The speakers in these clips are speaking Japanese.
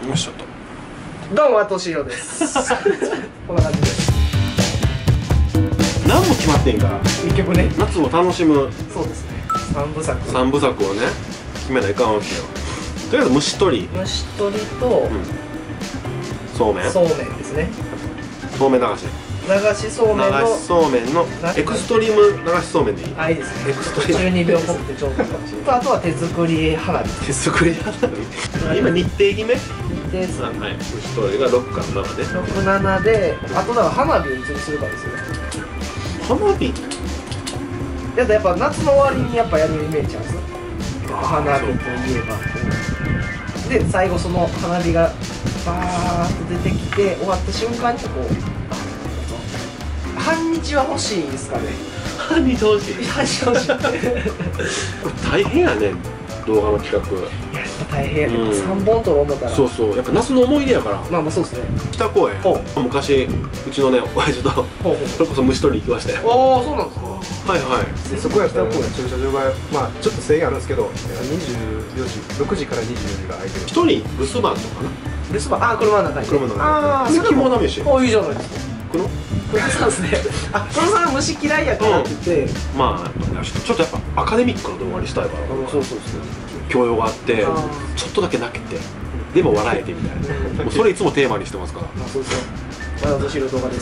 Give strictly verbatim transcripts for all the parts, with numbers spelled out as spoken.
よしちょっとどうもとしひろですこんな感じです。 何も決まってんから一曲ね、 夏を楽しむそうですね、三部作三部作をね決めないかんわけよ。とりあえず虫取り、 虫取りと、 うん、そうめんそうめんですね。 そうめん流し流しそうめんの流しそうめんのエクストリーム流しそうめんでいい？ あ、いいですね。エクストリームじゅうにびょうっぽくてちょうどいいかもしれない。あとは手作り花火。 手作り花火今日程決め？ 日程ですね。 はい、虫取りがろくからななでろく、ななで、あとだから花火をいつにするかですよね。 花火？ やだやっぱ夏の終わりにやっぱやるイメージなんですよ。花火といえばで、最後その花火がバーッと出てきて終わった瞬間にこう半日は欲しいですかね。 半日欲しい。 半日欲しいこれ大変やねん、動画の企画。 いや、やっぱ大変やけど、うん、さんぼんと思ったら。 そうそう、やっぱ夏の思い出やから。 まあまあそうですね。 北公園昔うちのね親父とそれこそ虫取り行きましたよ。 ああ、そうなんですか。 はいはい。 でそこやったら駐車場がまあちょっと制限あるんですけど、にじゅうよじろくじからにじゅうよじが空いてる。 一人留守番とかな。 留守番、ああ、車の中に。 車の中に。 ああ、それ肝試し。 ああ、いいじゃないですか。 黒黒さんですね。あ、黒さんは虫嫌いやからって言って、 まあちょっとやっぱアカデミックな動画にしたいから。 そうそうですね。 教養があってちょっとだけ泣けてでも笑えてみたいな、もうそれいつもテーマにしてますから。 あ、そうですよ。前落としの動画です。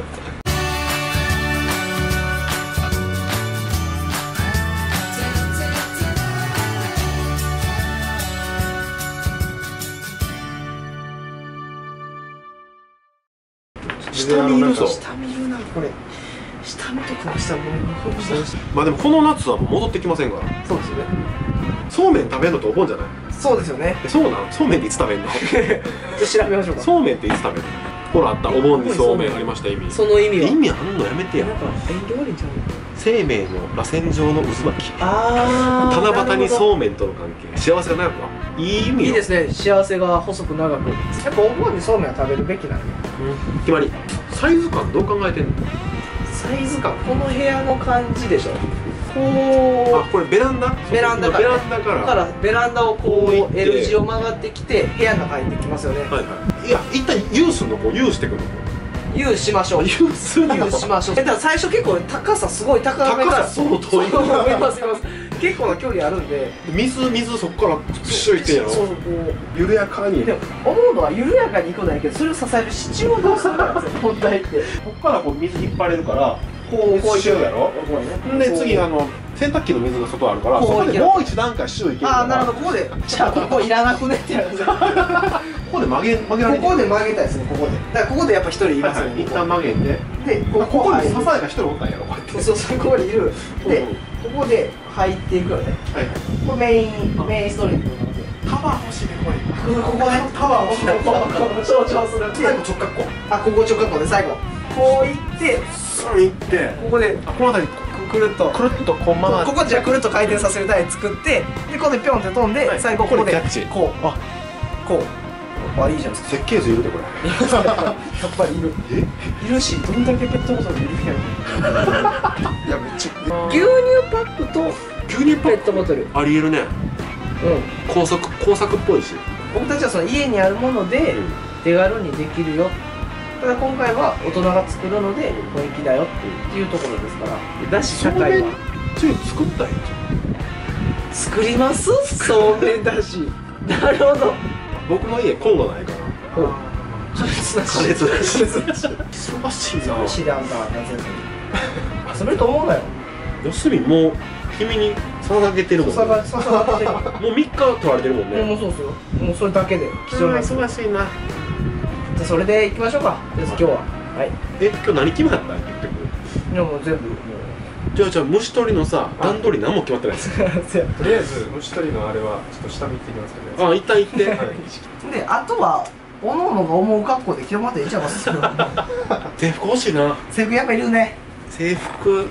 下見るぞ。 下見るな、これ。下見とかしたらもうまあでもこの夏はもう戻ってきませんから。 そうですよね。 そうめん食べるのとお盆じゃない？ そうですよね。 え、そうなん？そうめんっていつ食べるの？ じゃ調べましょうか。 そうめんっていつ食べるの？ほらあった、お盆にそうめんありました意味。 その意味は意味あんのやめてや。 なんか縁起悪いんちゃうの？ 生命の螺旋状の渦巻き。 ああ。 七夕にそうめんとの関係。幸せが長くは。いい意味よ。 いいですね。幸せが細く長く。やっぱお盆にそうめんは食べるべきなんで。 うん。決まり。サイズ感どう考えてんの？ サイズ感、この部屋の感じでしょ。こう、 あ、これベランダ？ ベランダから、 ベランダからからベランダをこう L 字を曲がってきて部屋の中入ってきますよね。 はいはい。いや、一旦 U すんの？こう U してくるの？ U しましょう。 U すんの？ U しましょう。え、だから最初結構高さすごい高めから、 高さ相当いい。 いますいます。結構な距離あるんで、 水水そこからプッシュいってんやろ。 そうそう、こう緩やかに。 でも思うのは緩やかにいくのはいいけど、それを支える支柱をどうするかなんですよ、問題って。 ここからこう水引っ張れるからこうこういくやろ。で次あの洗濯機の水が外あるから、そこでもう一段階シューいけるから。 ああ、なるほど。ここでじゃあここいらなくねってやるんですよ。 ここで曲げ曲げられてる。 ここで曲げたいですね。ここでだからここでやっぱ一人いますよね。 一旦曲げて、 でこここに支え入る。 が一人おったんやろ、こうやって。 そうそう、ここにいる。でここで入っていくよね。 はい。 これメインメインストリートなので、 タワー欲しいね、これ。 ここね、タワーを象徴する。 最後直角こう。 あ、ここ直角で最後こういってスンいって、 ここであ、この辺りくるっとくるっとこう回って、 ここじゃあくるっと回転させる台作って、でここでピョンって飛んで、最後ここでキャッチ。 こう、 あ、 こう、あ、いいじゃないですか。 設計図いるでこれ。 やっぱりいる。いるし、どんだけペットボトルいるやろ。 いや、めっちゃ。 牛乳パックと牛乳パックペットボトル。 ありえるね。 うん。 工作工作っぽいし。 僕たちはその家にあるもので手軽にできるよ。ただ今回は大人が作るので本気だよっていうところですから。だし高いわ。 つい作ったんやつ。作ります？そうめんだし。なるほど。 僕の家コンロないから。 ほう。加熱なし。 加熱なし。忙しいな。 忙しいであんた夏休み。遊べると思うなよ。 休みもう君に捧げてるもん。 さがさがってる。 もうみっか取られてるもんね。 もうそうですよ。もうそれだけで貴重な。 忙しいな。 じゃあそれで行きましょうか。とりあえず今日は。はい。 え、今日何決まったん言ってくる。 いやもう全部もう。 じゃあじゃあ虫取りのさ段取り何も決まってないです。 とりあえず虫取りのあれはちょっと下見行ってきますけど。 あ、一旦行って。 で、あとはおのおのが思う格好で着てもらっていいんちゃいますか。 制服欲しいな。 制服やっぱいるね。 制服、うーん。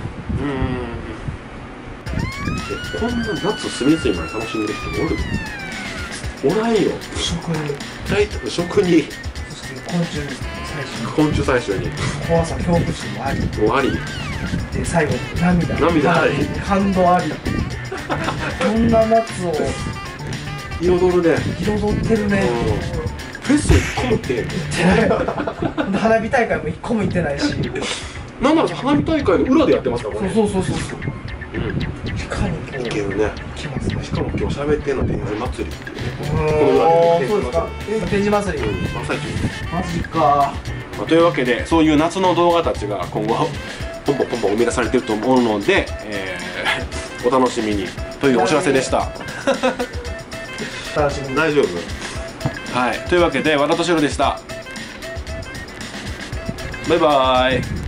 こんな夏隅々まで楽しんでる人おる？おらんよ。 食に。 大体食に。 昆虫採取。 昆虫採取に。 怖さ恐怖心もあり。 もうあり。 で最後涙。 涙あり。 感動あり。こんな夏を彩るね。 彩ってるね。 フェスいっこも行ってへんね。 で花火大会もいっこも行ってないし。 なんなら花火大会の裏でやってますからね。 そうそうそうそう。 うん。 いかにこういけるね。 来ますね。 しかも今日喋ってんの天神祭りっていうね。 おー、そうですか。展示祭り。 うん、真っ最中。 マジか。 まあ、というわけでそういう夏の動画たちが今後ポンポンポンポン生み出されてると思うので、えー、お楽しみにというお知らせでした。 楽しみに。 大丈夫？はい、というわけで和田敏郎でした。バイバーイ。